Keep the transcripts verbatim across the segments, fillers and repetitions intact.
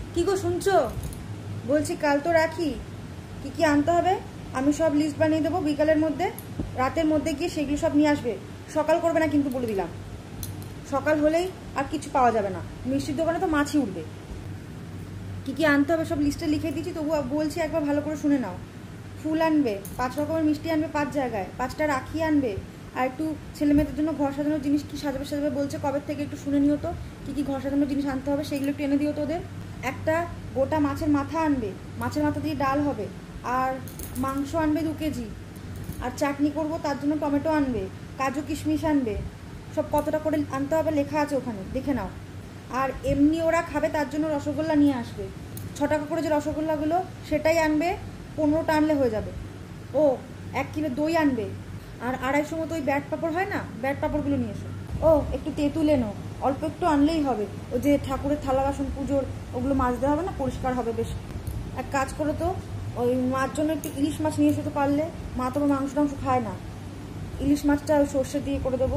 কি গো শুনছো? বলছি কাল তো রাখি, কি কি আনতে হবে আমি সব লিস্ট বানিয়ে দেবো। বিকালের মধ্যে রাতের মধ্যে গিয়ে সেগুলো সব নিয়ে আসবে। সকাল করবে না কিন্তু, বলে দিলাম। সকাল হলেই আর কিছু পাওয়া যাবে না, মিষ্টির দোকানে তো মাছই উঠবে। কি কি আনতে হবে সব লিস্টে লিখে দিচ্ছি, তবু বলছি একবার ভালো করে শুনে নাও। ফুল আনবে, পাঁচ রকমের মিষ্টি আনবে পাঁচ জায়গায়, পাঁচটা রাখি আনবে, আর একটু ছেলে মেয়েদের জন্য ঘর সাজানোর জিনিস কি সাজাবে সাজাবে বলছে কবে থেকে, একটু শুনে নিও তো কী কী ঘর সাজানোর জিনিস আনতে হবে, সেগুলো একটু এনে দিও তো ওদের। একটা গোটা মাছের মাথা আনবে, মাছের মাথা দিয়ে ডাল হবে। আর মাংস আনবে দু কেজি। আর চাটনি করব, তার জন্য টমেটো আনবে, কাজু কিশমিশ আনবে। সব কতটা করে আনতে হবে লেখা আছে ওখানে, দেখে নাও। আর এমনি ওরা খাবে তার জন্য রসগোল্লা নিয়ে আসবে। ছ টাকা করে যে রসগোল্লাগুলো সেটাই আনবে, পনেরোটা আনলে হয়ে যাবে। ও এক কিলো দই আনবে। আর আড়াইশো মতো ওই ব্যাট পাঁপড় হয় না, ব্যাট পাঁপড়গুলো নিয়ে এসো। ও একটু তেঁতুল এনো, অল্প একটু আনলেই হবে। ও যে ঠাকুরের থালা বাসন পুজোর ওগুলো মাজতে হবে না, পরিষ্কার হবে বেশ। এক কাজ করো তো, ওই মার জন্য একটু ইলিশ মাছ নিয়ে এসে তো পারলে। মা তোমার মাংস টাংস খায় না, ইলিশ মাছটা ওই সর্ষে দিয়ে করে দেবো।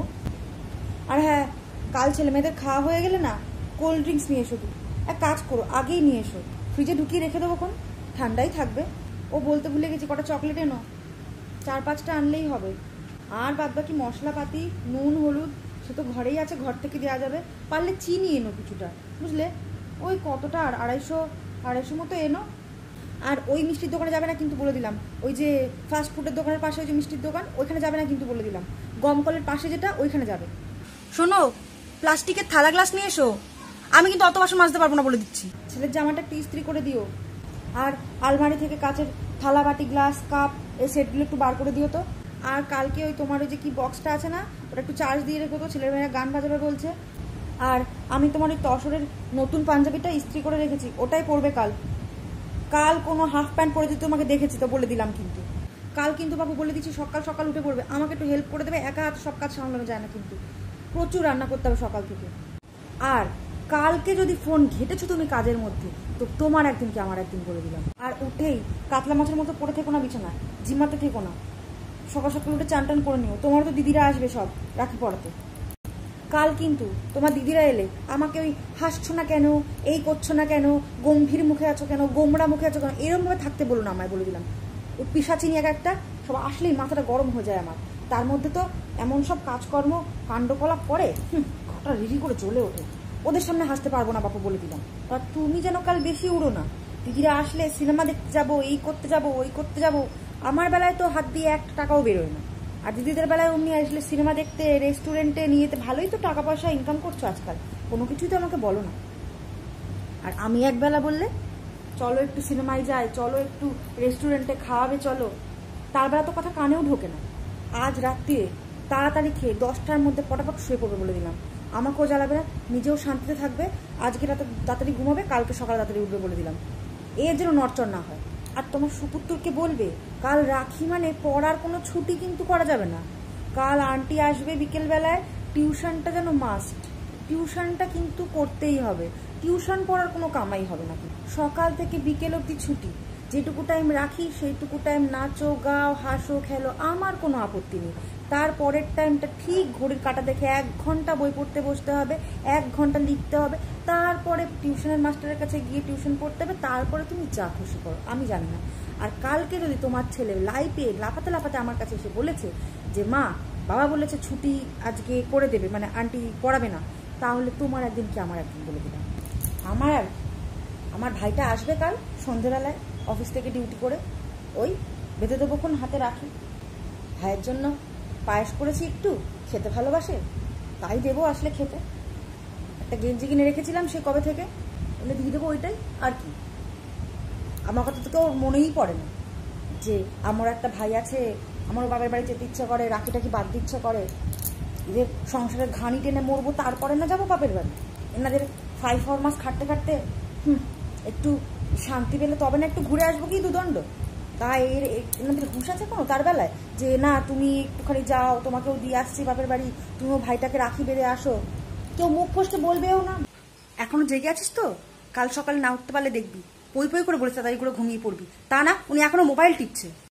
আর হ্যাঁ, কাল ছেলে মেয়েদের খাওয়া হয়ে গেলে না, কোল্ড ড্রিঙ্কস নিয়ে এসো। এক কাজ করো, আগেই নিয়ে এসো, ফ্রিজে ঢুকিয়ে রেখে দেবো, কোন ঠান্ডাই থাকবে। ও বলতে ভুলে গেছি, কটা চকলেট এনো, চার পাঁচটা আনলেই হবে। আর বাদ বাকি মশলাপাতি, নুন হলুদ সে তো ঘরেই আছে, ঘর থেকে দেওয়া যাবে। পারলে চিনি এনো কিছুটা, বুঝলে। ওই কতটা, আর আড়াইশো আড়াইশো মতো এনো। আর ওই মিষ্টির দোকানে যাবে না কিন্তু, বলে দিলাম। ওই যে ফাস্ট ফুডের দোকানের পাশে ওই যে মিষ্টির দোকান, ওইখানে যাবে না কিন্তু, বলে দিলাম। গমকলের পাশে যেটা, ওইখানে যাবে। শোনো, প্লাস্টিকের থালা গ্লাস নিয়ে এসো, আমি কিন্তু অত বাসন মাজতে পারবো না, বলে দিচ্ছি। ছেলের জামাটা একটু ইস্ত্রি করে দিও। আর আলমারি থেকে কাচের থালা বাটি গ্লাস কাপ এই সেটগুলো একটু বার করে দিও তো। আর কালকে ওই তোমার ওই যে কি বক্সটা আছে না, ওটা একটু চার্জ দিয়ে রেখো তো, ছেলের মেয়েরা গান বাজাবে বলছে। আর আমি তোমার ওই তসরের নতুন পাঞ্জাবিটা ইস্ত্রি করে রেখেছি, ওটাই পরবে কাল। কাল কোনো হাফ প্যান্ট পরে দিতে তোমাকে দেখেছি তো, বলে দিলাম কিন্তু। কাল কিন্তু বাবু বলে দিচ্ছি, সকাল সকাল উঠে পড়বে, আমাকে একটু হেল্প করে দেবে, একা হাত সব কাজ সামলানো যায় না কিন্তু। প্রচুর রান্না করতে হবে সকাল থেকে। আর কালকে যদি ফোন ঘেটেছো তুমি কাজের মধ্যে, তো তোমার একদিন কি আমার একদিন, বলে দিলাম। আর উঠেই কাতলা মাছের মতো পড়ে থেকো না বিছানায়, জিম্মাতে থেকো না। সকাল সকাল উঠে চান টান করে নিও, তোমার তো দিদিরা আসবে সব রাখি পড়াতে। কাল কিন্তু তোমার দিদিরা এলে আমাকে ওই হাসছো না কেন, এই করছো না কেন, গম্ভীর মুখে আছো কেন, গোমড়া মুখে আছো কেন, এরকমভাবে থাকতে বলো না আমায়, বলে দিলাম। ওই পিসাচিনি এক একটা, সব আসলেই মাথাটা গরম হয়ে যায় আমার। তার মধ্যে তো এমন সব কাজকর্ম কাণ্ডকলাপ করে, ঘটা রিরি করে চলে ওঠে। ওদের সামনে হাসতে পারবো না বাপু, বলে দিলাম। আর তুমি যেন কাল বেশি উড়ো না। দিদিরা আসলে সিনেমা দেখতে যাবো, এই করতে যাবো, ওই করতে যাবো, আমার বেলায় তো হাত দিয়ে এক টাকাও বেরোয় না। আর দিদিদের বেলায় অমনি আসলে সিনেমা দেখতে, রেস্টুরেন্টে নিয়ে যেতে, ভালোই তো টাকা পয়সা ইনকাম করছো আজকাল, কোনো কিছুই তো আমাকে বলো না। আর আমি একবেলা বললে চলো একটু সিনেমায় যাই, চলো একটু রেস্টুরেন্টে খাওয়াবে চলো, তার বেলা তো কথা কানেও ঢোকে না। আজ রাত্রিরে তাড়াতাড়ি খেয়ে দশটার মধ্যে পটাপট শুয়ে পড়বে, বলে দিলাম। আমাকেও জ্বালাবে না, নিজেও শান্তিতে থাকবে। আজকে রাতে তাড়াতাড়ি ঘুমাবে, কালকে সকালে তাড়াতাড়ি উঠবে, বলে দিলাম। এর যেন নড়চড় না হয়। আর তোমার সুপুত্রকে বলবে কাল রাখি মানে পড়ার কোনো ছুটি কিন্তু করা যাবে না। কাল আন্টি আসবে বিকেলবেলায়, টিউশনটা যেন মাস্ট, টিউশনটা কিন্তু করতেই হবে। টিউশন পড়ার কোনো কামাই হবে না, সকাল থেকে বিকেল অবধি ছুটি। যেটুকু টাইম রাখি সেইটুকু টাইম নাচো গাও হাসো খেলো, আমার কোনো আপত্তি নেই। তারপরের টাইমটা ঠিক ঘড়ির কাঁটা দেখে এক ঘন্টা বই পড়তে বসতে হবে, এক ঘন্টা লিখতে হবে, তারপরে টিউশনের মাস্টারের কাছে গিয়ে টিউশন পড়তে হবে, তারপরে তুমি যা খুশি করো, আমি জানি না। আর কালকে যদি তোমার ছেলে লাইফে লাফাতে লাফাতে আমার কাছে এসে বলেছে যে মা বাবা বলেছে ছুটি আজকে করে দেবে, মানে আন্টি পড়াবে না, তাহলে তোমার একদিন কি আমার একদিন, বলে দিলাম। আমার আমার ভাইটা আসবে কাল সন্ধ্যেবেলায় অফিস থেকে ডিউটি করে, ওই বেঁধে দেবো কোন হাতে রাখি। ভাইয়ের জন্য পায়েস করেছি, একটু খেতে ভালোবাসে, তাই দেবো আসলে খেতে। একটা গেঞ্জি কিনে রেখেছিলাম সে কবে থেকে, ওলে দিয়ে দেবো ওইটাই। আর কি, আমার কথা তো কেউ মনেই পড়ে না যে আমার একটা ভাই আছে, আমারও বাবার বাড়ি যেতে ইচ্ছা করে, রাখি টাকি বাদ দিতে ইচ্ছা করে। এদের সংসারের ঘানি টেনে মরবো, তারপরে না যাবো বাপের বাড়ি। এনাদের ফাইভ ফোর মাস খাটতে খাটতে হুম একটু শান্তি পেলে তবে না একটু ঘুরে আসবো কি দুদণ্ড। তাই এর এনাদের হুঁশ আছে কোনো তার বেলায় যে না তুমি একটুখানি যাও, তোমাকেও দিয়ে আসছি বাপের বাড়ি, তুমিও ভাইটাকে রাখি বেঁধে আসো, কেউ মুখ ফসকে বলবেও না। এখনো জেগে আছিস তো, কাল সকালে না উঠতে পারলে দেখবি পই পই করে বলেছে তাড়াতাড়ি করে ঘুমিয়ে পড়বি। তা না, উনি এখনো মোবাইল টিপছে।